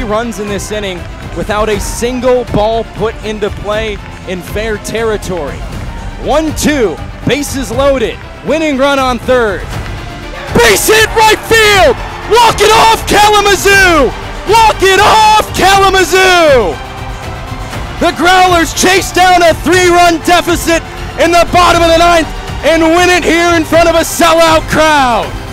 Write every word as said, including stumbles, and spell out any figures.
runs in this inning without a single ball put into play in fair territory. one two, bases loaded, winning run on third. Base hit right field! Walk it off, Kalamazoo! Walk it off, Kalamazoo! The Growlers chase down a three-run deficit in the bottom of the ninth and win it here in front of a sellout crowd.